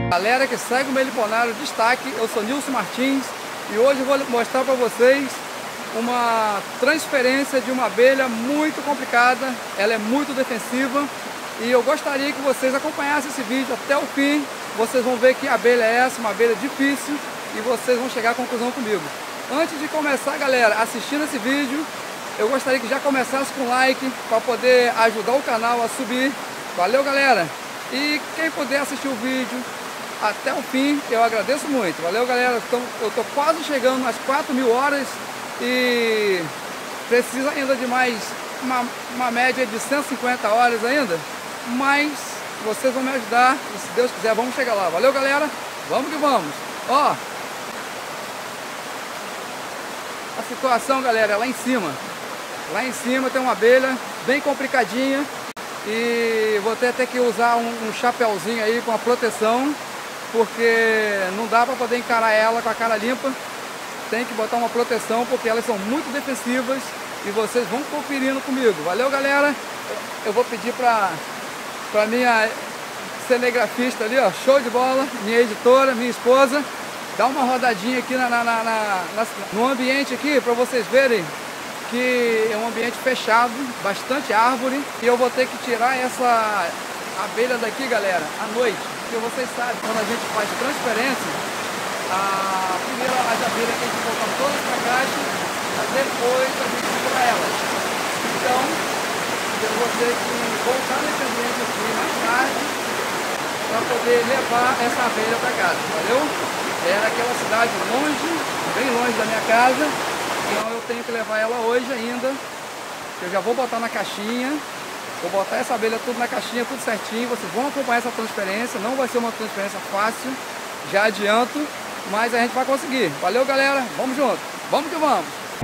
Galera que segue o Meliponário, destaque, eu sou Nilson Martins e hoje eu vou mostrar para vocês uma transferência de uma abelha muito complicada. Ela é muito defensiva e eu gostaria que vocês acompanhassem esse vídeo até o fim. Vocês vão ver que abelha é essa, uma abelha difícil, e vocês vão chegar à conclusão comigo. Antes de começar, galera, assistindo esse vídeo, eu gostaria que já começasse com like para poder ajudar o canal a subir. Valeu, galera! E quem puder assistir o vídeo até o fim, eu agradeço muito. Valeu, galera. Eu estou quase chegando nas 4.000 horas e precisa ainda de mais uma média de 150 horas ainda, mas vocês vão me ajudar e, se Deus quiser, vamos chegar lá. Valeu, galera. Vamos que vamos. Ó, a situação, galera, é lá em cima. Lá em cima tem uma abelha bem complicadinha e vou ter até que usar um chapéuzinho aí com a proteção, porque não dá para poder encarar ela com a cara limpa. Tem que botar uma proteção porque elas são muito defensivas e vocês vão conferindo comigo. Valeu, galera. Eu vou pedir para minha cinegrafista ali, ó, show de bola, minha editora, minha esposa, dar uma rodadinha aqui no ambiente aqui para vocês verem que é um ambiente fechado, bastante árvore, e eu vou ter que tirar essa abelha daqui, galera, à noite, porque vocês sabem, quando a gente faz transferência, primeiro as abelhas tem que voltar todas para a caixa, depois a gente tira elas. Então, eu vou ter que voltar nesse ambiente aqui mais tarde para poder levar essa abelha para casa, valeu? É naquela cidade longe, bem longe da minha casa, então eu tenho que levar ela hoje ainda. Eu já vou botar na caixinha. Vou botar essa abelha tudo na caixinha, tudo certinho. Vocês vão acompanhar essa transferência. Não vai ser uma transferência fácil, já adianto, mas a gente vai conseguir. Valeu, galera. Vamos junto. Vamos que vamos.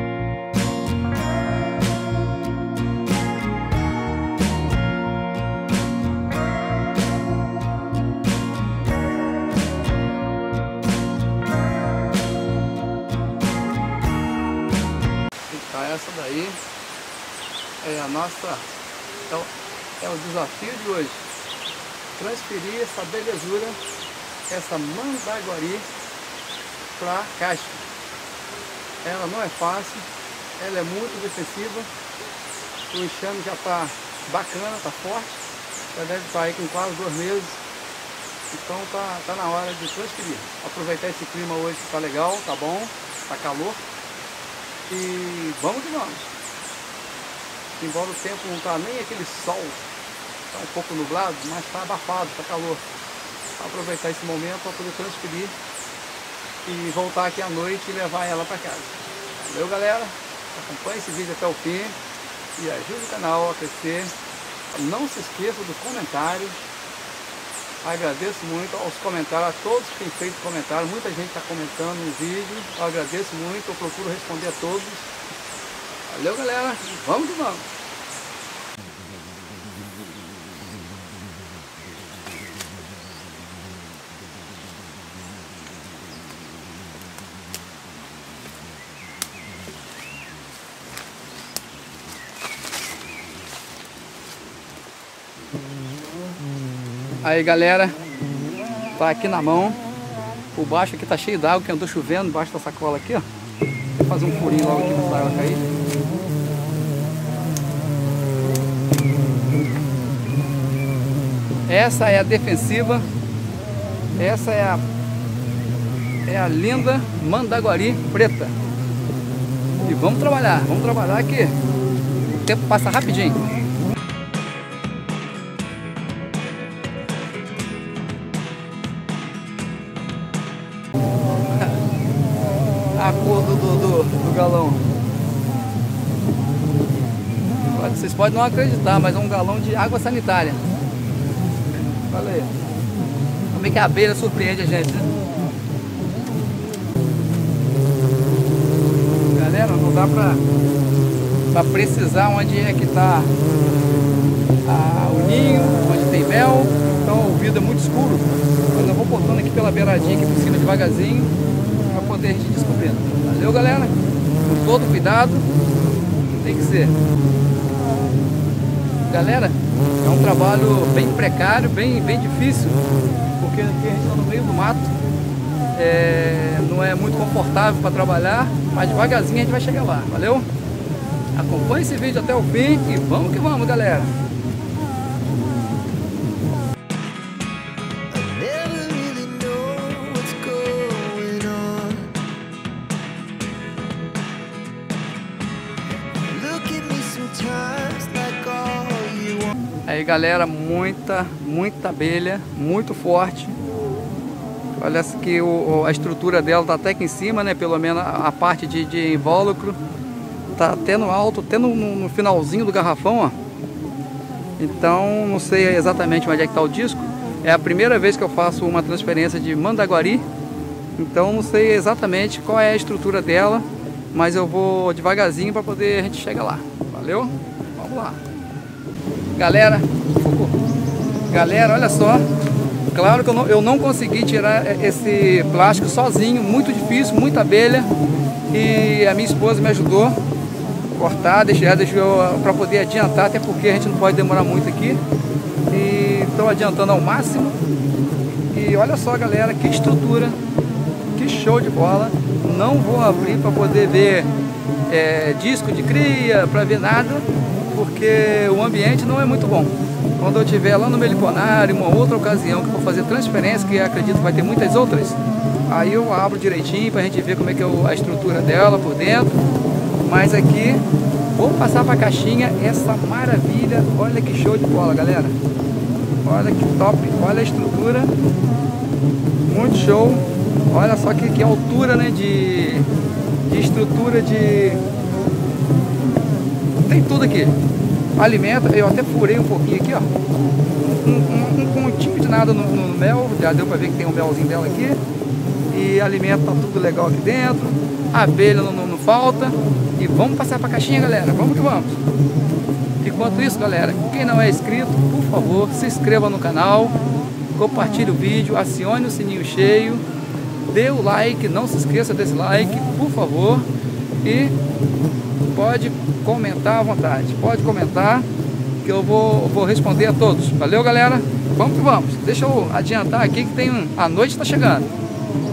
Então, essa daí é a nossa... É o desafio de hoje, transferir essa belezura, essa mandaguari para a caixa. Ela não é fácil, ela é muito defensiva, o enxame já está bacana, está forte, já deve estar aí com quase 2 meses, então tá na hora de transferir. Aproveitar esse clima hoje que está legal, tá bom, tá calor, e vamos que vamos. Embora o tempo não está nem aquele sol, está um pouco nublado, mas está abafado, está calor. Vou aproveitar esse momento para poder transferir e voltar aqui à noite e levar ela para casa. Valeu, galera, acompanhe esse vídeo até o fim e ajude o canal a crescer. Não se esqueça dos comentários. Agradeço muito aos comentários, a todos que têm feito comentário. Muita gente está comentando no vídeo, eu agradeço muito, eu procuro responder a todos. Valeu, galera, vamos que vamos! Aí, galera, tá aqui na mão. O baixo aqui tá cheio d'água, que andou chovendo embaixo da sacola aqui, ó. Vou fazer um furinho logo aqui pra ela cair. Essa é a defensiva. Essa é a linda mandaguari preta. E vamos trabalhar que o tempo passa rapidinho. A cor do galão. Vocês podem não acreditar, mas é um galão de água sanitária. Olha aí. Como é que a abelha surpreende a gente, né? Galera, não dá pra precisar onde é que tá o ninho, onde tem mel. Então o vidro é muito escuro. Mas eu vou botando aqui pela beiradinha, aqui por cima devagarzinho, pra poder a gente descobrir. Valeu, galera? Com todo cuidado, tem que ser. Galera, é um trabalho bem precário, bem difícil, porque aqui a gente está no meio do mato, não é muito confortável para trabalhar, mas devagarzinho a gente vai chegar lá, valeu? Acompanhe esse vídeo até o fim e vamos que vamos, galera! Aí, galera, muita abelha, muito forte. Olha que a estrutura dela tá até aqui em cima, né? Pelo menos a parte de invólucro tá até no alto, até no finalzinho do garrafão, ó. Então, não sei exatamente onde é que tá o disco. É a primeira vez que eu faço uma transferência de Mandaguari. Então, não sei exatamente qual é a estrutura dela, mas eu vou devagarzinho para poder a gente chegar lá. Valeu? Vamos lá. Galera, olha só. Claro que eu não consegui tirar esse plástico sozinho, muito difícil, muita abelha. E a minha esposa me ajudou a cortar, deixou para poder adiantar, até porque a gente não pode demorar muito aqui. E estou adiantando ao máximo. E olha só, galera, que estrutura, que show de bola. Não vou abrir para poder ver disco de cria, para ver nada, porque o ambiente não é muito bom. Quando eu estiver lá no Meliponário, uma outra ocasião que eu for fazer transferência, que eu acredito que vai ter muitas outras, aí eu abro direitinho pra gente ver como é que é a estrutura dela por dentro. Mas aqui, vou passar pra caixinha essa maravilha. Olha que show de bola, galera. Olha que top, olha a estrutura. Muito show. Olha só que altura, né, de estrutura de... Tem tudo aqui. Alimenta, eu até furei um pouquinho aqui, ó. Um pontinho de nada no mel, já deu pra ver que tem um melzinho dela aqui. E alimenta, tá tudo legal aqui dentro. A abelha não falta. E vamos passar pra caixinha, galera. Vamos que vamos. Enquanto isso, galera, quem não é inscrito, por favor, se inscreva no canal, compartilhe o vídeo, acione o sininho cheio, dê o like, não se esqueça desse like, por favor. E pode comentar à vontade, pode comentar que eu vou responder a todos. Valeu, galera, vamos que vamos. Deixa eu adiantar aqui que a noite está chegando.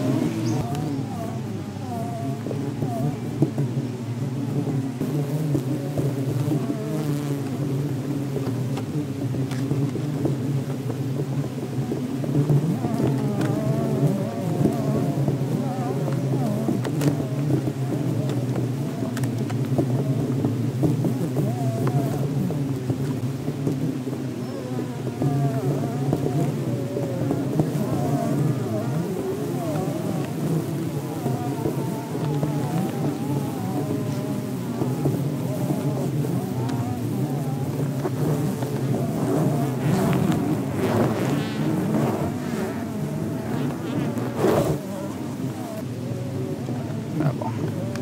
Tá bom.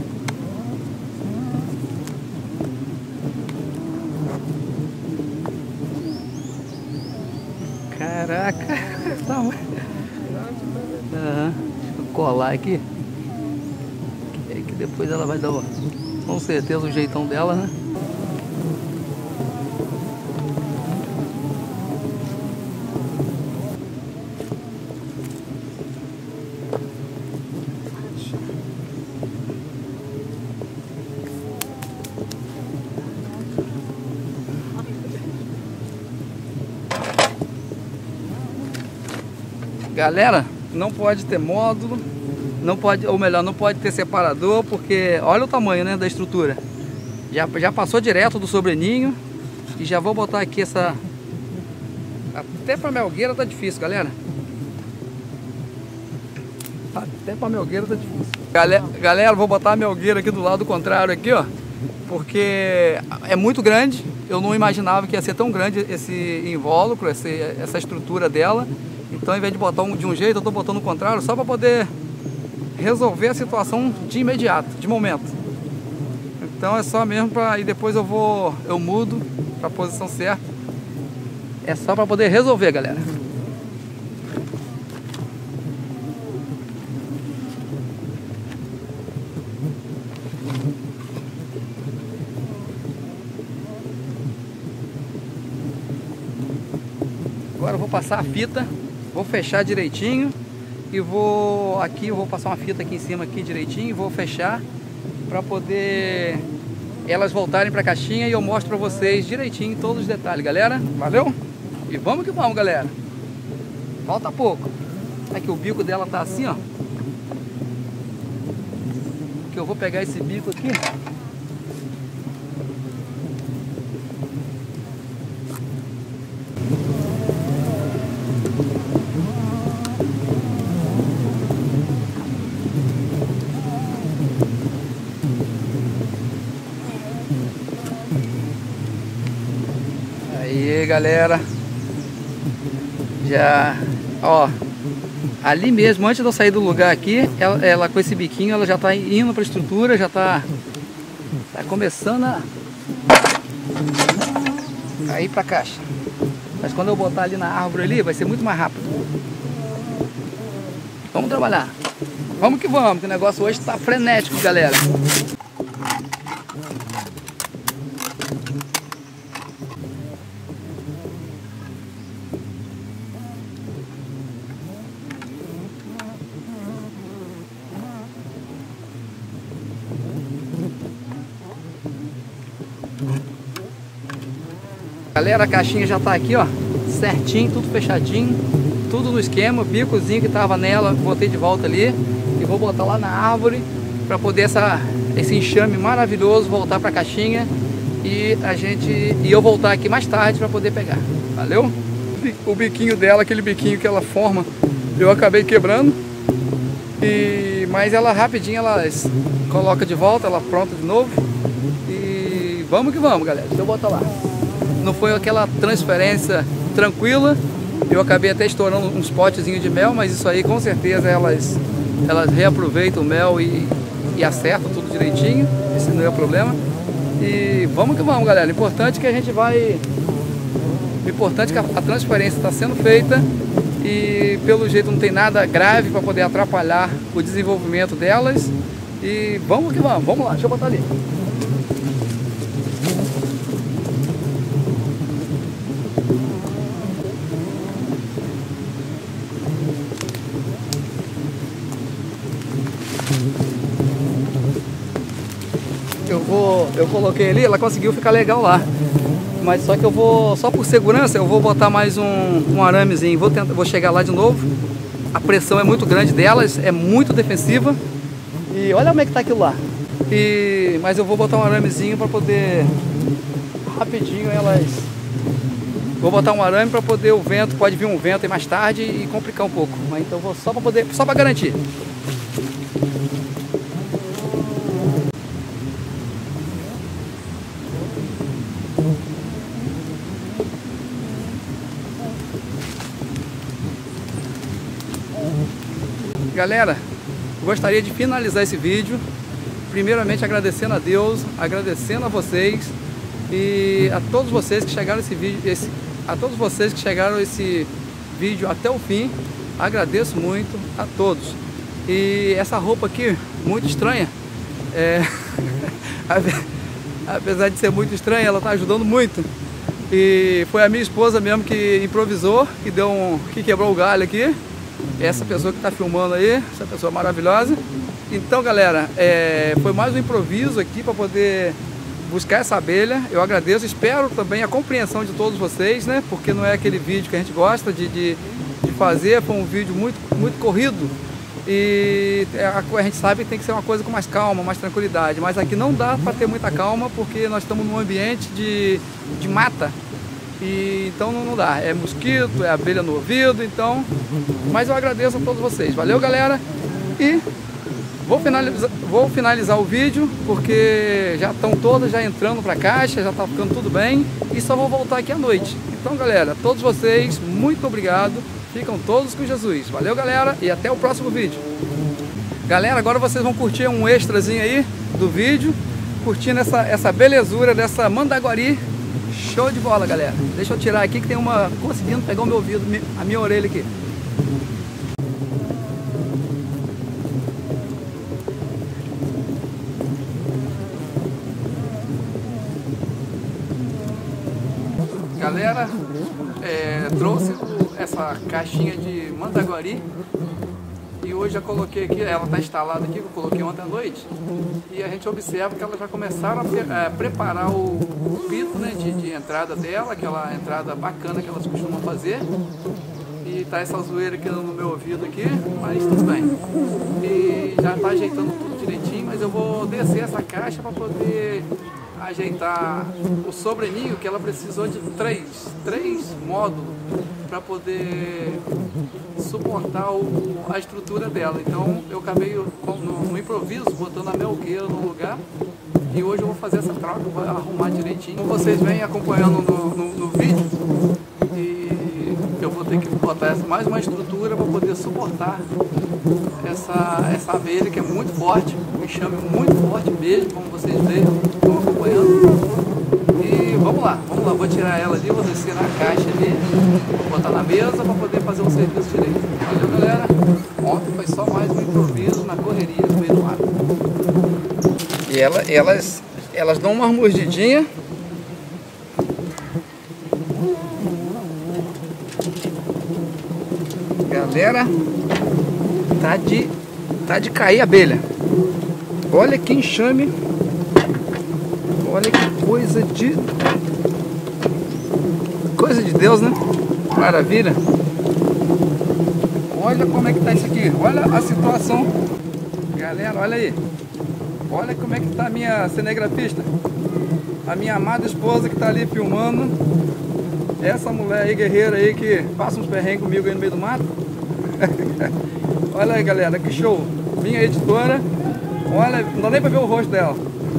Caraca, tá. Deixa eu colar aqui. Que depois ela vai dar, com certeza, o jeitão dela, né? Galera, não pode ter módulo, não pode, ou melhor, não pode ter separador, porque olha o tamanho, né, da estrutura. Já passou direto do sobreninho. E já vou botar aqui essa... Até pra melgueira tá difícil, galera. Até pra melgueira tá difícil. Galera, vou botar a melgueira aqui do lado contrário aqui, ó. Porque é muito grande. Eu não imaginava que ia ser tão grande esse invólucro, essa estrutura dela. Então, ao invés de botar de um jeito, eu tô botando o contrário, só para poder resolver a situação de imediato, de momento. Então é só mesmo para... E depois eu mudo para a posição certa. É só para poder resolver, galera. Agora eu vou passar a fita Vou fechar direitinho e vou aqui, eu vou passar uma fita aqui em cima aqui direitinho e vou fechar para poder elas voltarem para a caixinha e eu mostro para vocês direitinho todos os detalhes, galera. Valeu? E vamos que vamos, galera. Falta pouco. Aqui o bico dela tá assim, ó. Que eu vou pegar esse bico aqui. Aí, galera, já, ó, ali mesmo, antes de eu sair do lugar aqui, ela com esse biquinho, ela já tá indo para a estrutura, já tá começando a ir para a caixa. Mas quando eu botar ali na árvore ali, vai ser muito mais rápido. Vamos trabalhar. Vamos que o negócio hoje tá frenético, galera. Galera, a caixinha já tá aqui, ó, certinho, tudo fechadinho, tudo no esquema. O bicozinho que tava nela, botei de volta ali e vou botar lá na árvore para poder esse enxame maravilhoso voltar para a caixinha e eu voltar aqui mais tarde para poder pegar. Valeu? O biquinho dela, aquele biquinho que ela forma, eu acabei quebrando, mas ela rapidinho ela coloca de volta, ela pronta de novo e vamos que vamos, galera. Deixa eu botar lá. Não foi aquela transferência tranquila, eu acabei até estourando uns potezinhos de mel, mas isso aí com certeza elas reaproveitam o mel e acertam tudo direitinho, esse não é o problema. E vamos que vamos, galera. O importante é que a transferência está sendo feita e pelo jeito não tem nada grave para poder atrapalhar o desenvolvimento delas. E vamos que vamos lá, deixa eu botar ali. Eu coloquei ali, ela conseguiu ficar legal lá. Mas só que eu vou, só por segurança, eu vou botar mais um aramezinho. Vou chegar lá de novo. A pressão é muito grande delas, é muito defensiva. E olha como é que tá aquilo lá. Mas eu vou botar um aramezinho para poder rapidinho elas. Vou botar um arame para poder o vento, pode vir um vento aí mais tarde e complicar um pouco. Mas então eu vou só para garantir. Galera, gostaria de finalizar esse vídeo primeiramente agradecendo a Deus, agradecendo a vocês e a todos vocês que chegaram esse vídeo até o fim. Agradeço muito a todos. E essa roupa aqui, muito estranha, apesar de ser muito estranha, ela está ajudando muito. E foi a minha esposa mesmo que improvisou, que quebrou o galho aqui. Essa pessoa que está filmando aí, essa pessoa maravilhosa. Então, galera, foi mais um improviso aqui para poder buscar essa abelha. Eu agradeço, espero também a compreensão de todos vocês, né? Porque não é aquele vídeo que a gente gosta de fazer, foi um vídeo muito, muito corrido. E a gente sabe que tem que ser uma coisa com mais calma, mais tranquilidade. Mas aqui não dá para ter muita calma porque nós estamos num ambiente de mata. E então não dá, é mosquito, é abelha no ouvido, então. Mas eu agradeço a todos vocês, valeu, galera. E vou finalizar o vídeo porque já estão todas já entrando para a caixa, já está ficando tudo bem e só vou voltar aqui à noite. Então, galera, todos vocês, muito obrigado, ficam todos com Jesus, valeu, galera, e até o próximo vídeo. Galera, agora vocês vão curtir um extrazinho aí do vídeo, curtindo essa belezura dessa mandaguari. Show de bola, galera. Deixa eu tirar aqui que tem uma conseguindo pegar o meu ouvido, a minha orelha aqui. Galera, trouxe essa caixinha de mandaguari e hoje já coloquei aqui, ela está instalada aqui, eu coloquei ontem à noite, e a gente observa que elas já começaram a preparar o pito, né, de entrada dela, aquela entrada bacana que elas costumam fazer. E tá essa zoeira aqui no meu ouvido aqui, mas tudo bem. E já tá ajeitando tudo direitinho, mas eu vou descer essa caixa para poder ajeitar o sobreninho, que ela precisou de três módulos para poder suportar a estrutura dela. Então eu acabei no improviso botando a melgueira no lugar, e hoje eu vou fazer essa troca, vou arrumar direitinho. Como vocês vêm acompanhando no vídeo, eu vou ter que botar mais uma estrutura para poder suportar essa abelha, que é muito forte, um enxame muito forte mesmo, como vocês veem, estão acompanhando. E vamos lá, vou tirar ela ali, vou descer na caixa ali, vou botar na mesa para poder fazer o serviço direito. Valeu, galera? Ontem foi só mais um improviso na correria do meio do mato. E elas dão uma mordidinha. Galera, tá de cair a abelha. Olha que enxame. Olha que coisa de Deus, né? Maravilha. Olha como é que tá isso aqui. Olha a situação. Galera, olha aí. Olha como é que tá a minha cinegrafista. A minha amada esposa que tá ali filmando. Essa mulher aí, guerreira aí, que passa uns perrengues comigo aí no meio do mato. Olha aí, galera, que show. Minha editora. Olha, não dá nem pra ver o rosto dela.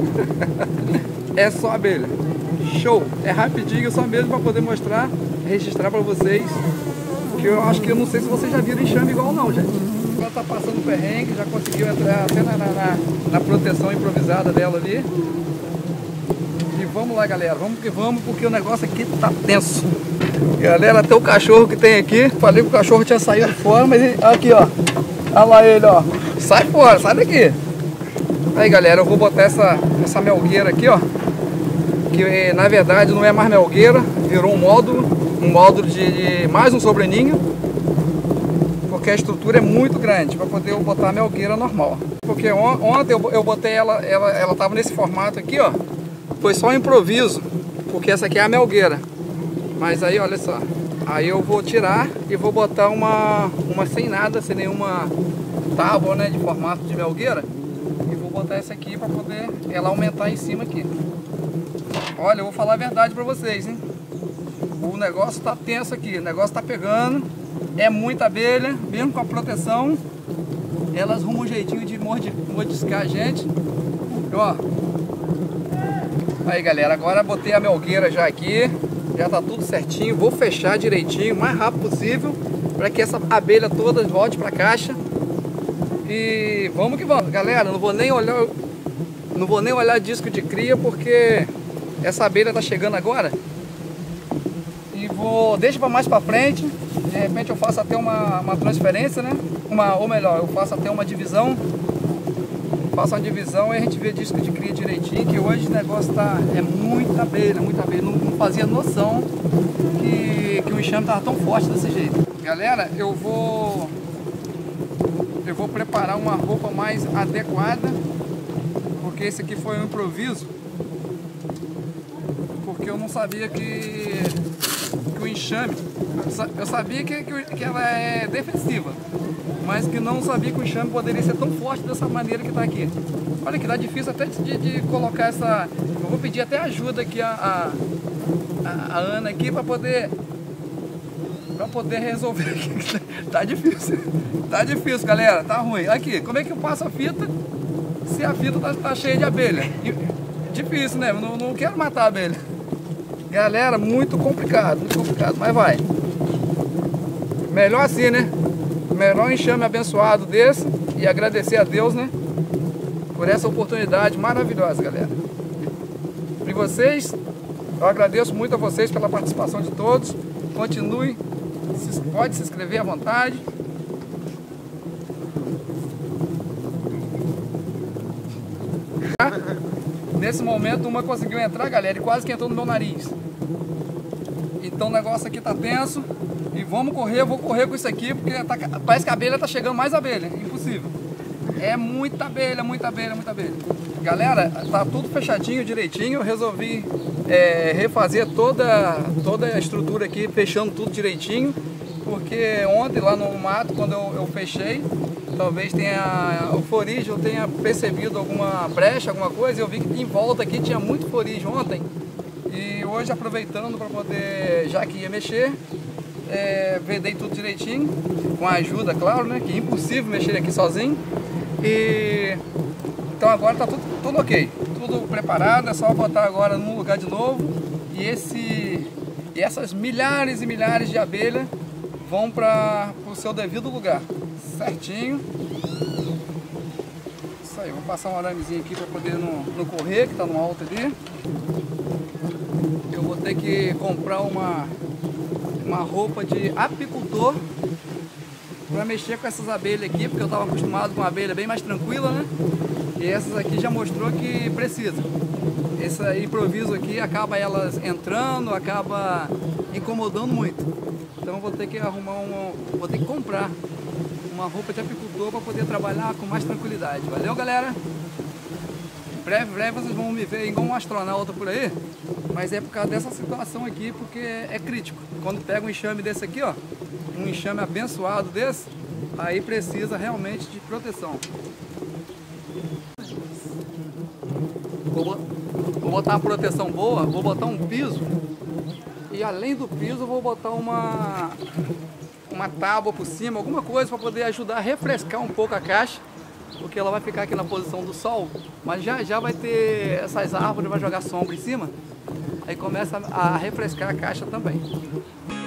É só abelha. Show. É rapidinho, só mesmo pra poder mostrar, registrar pra vocês. Que eu acho que eu não sei se vocês já viram enxame igual não, gente. Ela tá passando perrengue, já conseguiu entrar até na proteção improvisada dela ali. E vamos lá, galera, vamos que vamos, porque o negócio aqui tá tenso. Galera, até o cachorro que tem aqui, falei que o cachorro tinha saído fora, mas ele, aqui ó, olha lá ele ó, sai fora, sai daqui. Aí galera, eu vou botar essa melgueira aqui ó, que na verdade não é mais melgueira, virou um módulo de mais um sobreninho, porque a estrutura é muito grande para poder eu botar a melgueira normal. Porque ontem eu botei ela tava nesse formato aqui ó, foi só um improviso, porque essa aqui é a melgueira. Mas aí olha só, aí eu vou tirar e vou botar uma sem nada, sem nenhuma tábua, né, de formato de melgueira. E vou botar essa aqui para poder ela aumentar em cima aqui. Olha, eu vou falar a verdade para vocês, hein. O negócio tá tenso aqui, o negócio tá pegando. É muita abelha, mesmo com a proteção. Elas arrumam um jeitinho de mordiscar a gente. Ó. Aí galera, agora botei a melgueira já aqui. Já tá tudo certinho, vou fechar direitinho, o mais rápido possível, para que essa abelha toda volte para a caixa. E vamos que vamos, galera. Não vou nem olhar disco de cria, porque essa abelha tá chegando agora. E deixa para mais para frente. De repente eu faço até uma transferência, né? Ou melhor, eu faço até uma divisão. Faço uma divisão e a gente vê disco de cria direitinho, que hoje o negócio é muita abelha, muita abelha. Não fazia noção que o enxame estava tão forte desse jeito. Galera, eu vou preparar uma roupa mais adequada, porque esse aqui foi um improviso, porque eu não sabia que o enxame, eu sabia que ela é defensiva, mas que não sabia que o enxame poderia ser tão forte dessa maneira que está aqui. Olha que tá difícil até de colocar essa. Eu vou pedir até ajuda aqui a Ana aqui para poder resolver aqui. Tá difícil, galera, tá ruim. Aqui, como é que eu passo a fita se a fita tá cheia de abelha? Difícil, né? Não quero matar a abelha. Galera, muito complicado, mas vai. Melhor assim, né? Melhor um enxame abençoado desse, e agradecer a Deus, né, por essa oportunidade maravilhosa, galera. E vocês, eu agradeço muito a vocês pela participação de todos. Continue, pode se inscrever à vontade. Nesse momento uma conseguiu entrar, galera, e quase que entrou no meu nariz. Então o negócio aqui tá tenso. E vamos correr, eu vou correr com isso aqui, porque parece que a abelha tá chegando mais abelha. Impossível. É muita abelha, muita abelha, muita abelha. Galera, tá tudo fechadinho, direitinho. Eu resolvi refazer toda a estrutura aqui, fechando tudo direitinho. Porque ontem lá no mato, quando eu fechei, talvez o florígeo tenha percebido alguma brecha, alguma coisa. Eu vi que em volta aqui tinha muito florígeo ontem. E hoje, aproveitando para poder, já que ia mexer, vedei tudo direitinho, com a ajuda, claro, né? Que é impossível mexer aqui sozinho. E então agora tá tudo ok, tudo preparado, é só botar agora no lugar de novo. E essas milhares e milhares de abelhas vão para o seu devido lugar, certinho. Isso aí, vou passar um aramezinho aqui para poder não correr, que tá no alto ali. Eu vou ter que comprar uma roupa de apicultor para mexer com essas abelhas aqui, porque eu estava acostumado com uma abelha bem mais tranquila, né? E essas aqui já mostrou que precisa. Esse improviso aqui acaba elas entrando, acaba incomodando muito. Então eu vou ter que vou ter que comprar uma roupa de apicultor para poder trabalhar com mais tranquilidade. Valeu, galera? Breve vocês vão me ver igual um astronauta por aí, mas é por causa dessa situação aqui, porque é crítico. Quando pega um enxame desse aqui, ó, um enxame abençoado desse, aí precisa realmente de proteção. Vou botar uma proteção boa, vou botar um piso, e além do piso vou botar uma tábua por cima, alguma coisa para poder ajudar a refrescar um pouco a caixa, porque ela vai ficar aqui na posição do sol, mas já vai ter essas árvores, vai jogar sombra em cima, aí começa a refrescar a caixa também.